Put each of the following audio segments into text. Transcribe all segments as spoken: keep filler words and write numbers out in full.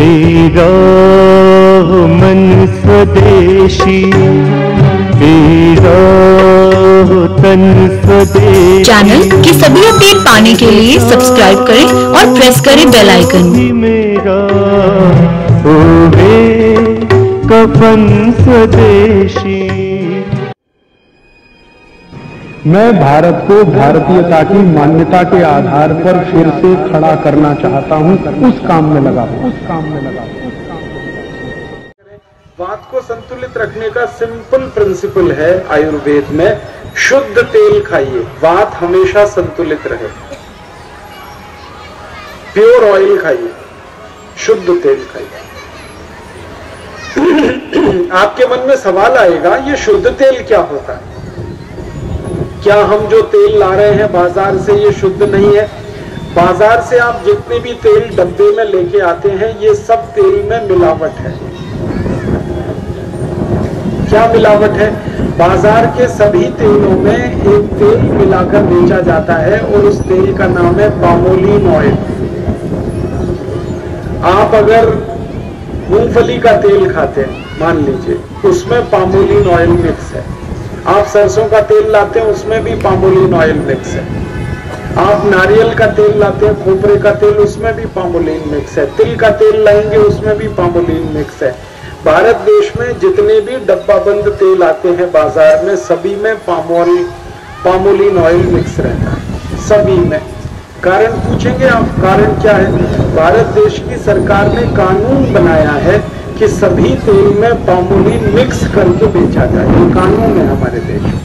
तेरा मन स्वदेशी, तेरा तन स्वदेशी। चैनल की सभी अपडेट पाने के लिए सब्सक्राइब करें और प्रेस करें बेल आइकन। मेरा ओहे कफन स्वदेशी। मैं भारत को भारतीयता की मान्यता के आधार पर फिर से खड़ा करना चाहता हूं, उस काम में लगा हूं, उस काम में लगा हूं, उस काम में लगा हूं। वात को संतुलित रखने का सिंपल प्रिंसिपल है आयुर्वेद में, शुद्ध तेल खाइए, वात हमेशा संतुलित रहे। प्योर ऑयल खाइए, शुद्ध तेल खाइए। आपके मन में सवाल आएगा, ये शुद्ध तेल क्या होता है? क्या हम जो तेल ला रहे हैं बाजार से ये शुद्ध नहीं है? बाजार से आप जितने भी तेल डब्बे में लेके आते हैं, ये सब तेल में मिलावट है। क्या मिलावट है? बाजार के सभी तेलों में एक तेल मिलाकर बेचा जाता है और उस तेल का नाम है पामोलिन ऑयल। आप अगर मूंगफली का तेल खाते हैं, मान लीजिए, उसमें पामोलिन ऑयल मिक्स है। आप सरसों का तेल लाते हैं, उसमें भी पामोलिन ऑयल मिक्स है। आप नारियल का तेल लाते हैं, खोपरे का तेल, उसमें भी पामोलिन मिक्स है। तिल का तेल लाएंगे, उसमें भी पामोलिन मिक्स है। भारत देश में जितने भी डब्बाबंद तेल आते हैं बाजार में, सभी में पामोल पामोलिन ऑयल मिक्स रहता है, सभी में। कारण पूछेंगे आप, कारण क्या है? भारत देश की सरकार ने कानून बनाया है कि सभी तेल में पामोलिन मिक्स करके बेचा जाए। ये कानून है हमारे देश में।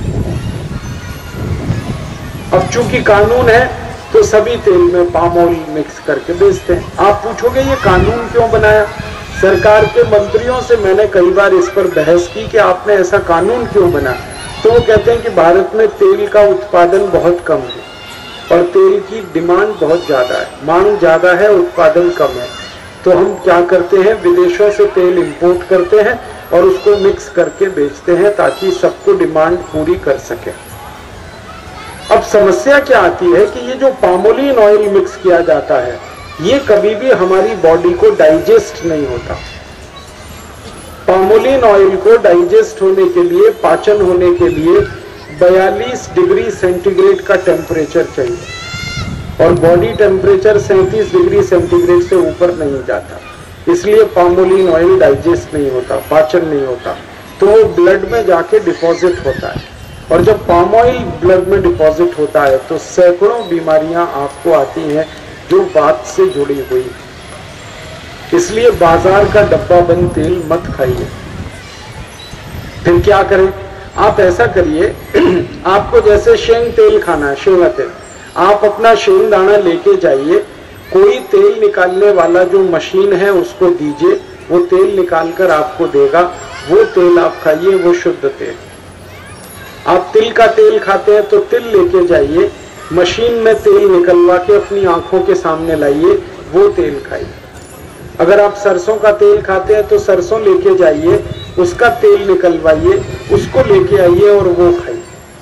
अब चूंकि कानून है तो सभी तेल में पामोल मिक्स करके बेचते हैं। आप पूछोगे ये कानून क्यों बनाया? सरकार के मंत्रियों से मैंने कई बार इस पर बहस की कि आपने ऐसा कानून क्यों बना, तो वो कहते हैं कि भारत में तेल का उत्पादन बहुत कम है और तेल की डिमांड बहुत ज्यादा है, मांग ज्यादा है, उत्पादन कम है। तो हम क्या करते हैं, विदेशों से तेल इंपोर्ट करते हैं और उसको मिक्स करके बेचते हैं ताकि सबको डिमांड पूरी कर सके। अब समस्या क्या आती है कि ये जो पामोलिन ऑयल मिक्स किया जाता है, ये कभी भी हमारी बॉडी को डाइजेस्ट नहीं होता। पामोलिन ऑयल को डाइजेस्ट होने के लिए, पाचन होने के लिए बयालीस डिग्री सेंटीग्रेड का टेम्परेचर चाहिए और बॉडी टेम्परेचर सैंतीस डिग्री सेंटीग्रेड से ऊपर नहीं जाता। इसलिए पामोलिन ऑयल डाइजेस्ट नहीं होता, पाचन नहीं होता, तो वो ब्लड में जाके डिपॉजिट होता है। और जब पाम ऑयल ब्लड में डिपॉजिट होता है तो सैकड़ों बीमारियां आपको आती हैं जो वात से जुड़ी हुई। इसलिए बाजार का डब्बा बंद तेल मत खाइए। फिर क्या करें? आप ऐसा करिए, आपको जैसे शेंग तेल खाना है, शेंगा तेल, आप अपना शेंग दाना लेके जाइए, कोई तेल निकालने वाला जो मशीन है उसको दीजिए, वो तेल निकाल कर आपको देगा, वो तेल आप खाइए, वो शुद्ध तेल। आप तिल का तेल खाते हैं तो तिल लेके जाइए, मशीन में तेल निकलवा के अपनी आंखों के सामने लाइए, वो तेल खाइए। अगर आप सरसों का तेल खाते हैं तो सरसों लेके जाइए, उसका तेल निकलवाइए, उसको लेके आइए और वो खाइए।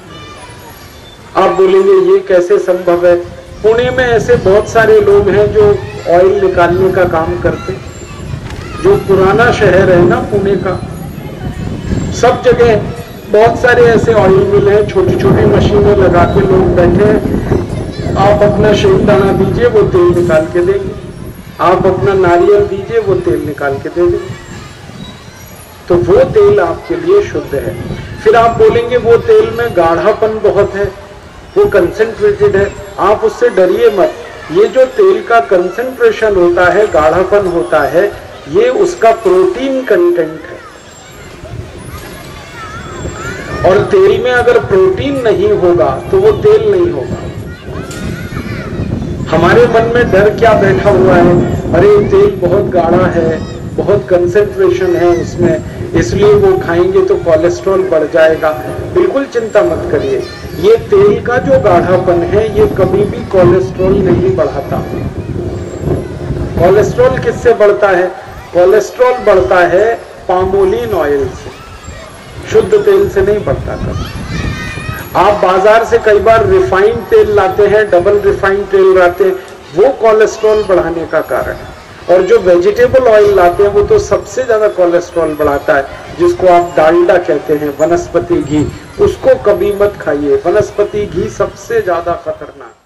आप बोलेंगे ये कैसे संभव है? पुणे में ऐसे बहुत सारे लोग हैं जो ऑयल निकालने का काम करते, जो पुराना शहर है ना पुणे का, सब जगह बहुत सारे ऐसे ऑयल मिल हैं, छोटी छोटी मशीनें लगा के लोग बैठे हैं। आप अपना शेंग दाना दीजिए, वो तेल निकाल के देंगे। आप अपना नारियल दीजिए, वो तेल निकाल के दे देंगे। तो वो तेल आपके लिए शुद्ध है। फिर आप बोलेंगे वो तेल में गाढ़ापन बहुत है, वो कंसेंट्रेटेड है। आप उससे डरिए मत। ये जो तेल का कंसेंट्रेशन होता है, गाढ़ापन होता है, ये उसका प्रोटीन कंटेंट है। और तेल में अगर प्रोटीन नहीं होगा तो वो तेल नहीं होगा। हमारे मन में डर क्या बैठा हुआ है, अरे तेल बहुत गाढ़ा है, बहुत कंसेंट्रेशन है उसमें, इसलिए वो खाएंगे तो कोलेस्ट्रॉल बढ़ जाएगा। बिल्कुल चिंता मत करिए, ये तेल का जो गाढ़ापन है ये कभी भी कोलेस्ट्रॉल नहीं बढ़ाता। कोलेस्ट्रॉल किससे बढ़ता है? कोलेस्ट्रॉल बढ़ता है पामोलिन ऑयल से, शुद्ध तेल से नहीं बढ़ता कभी। आप बाजार से कई बार रिफाइंड तेल लाते हैं, डबल रिफाइंड तेल लाते हैं, वो कोलेस्ट्रॉल बढ़ाने का कारण है। और जो वेजिटेबल ऑयल लाते हैं वो तो सबसे ज्यादा कोलेस्ट्रॉल बढ़ाता है, जिसको आप डालडा कहते हैं, वनस्पति घी, उसको कभी मत खाइए। वनस्पति घी सबसे ज्यादा खतरनाक।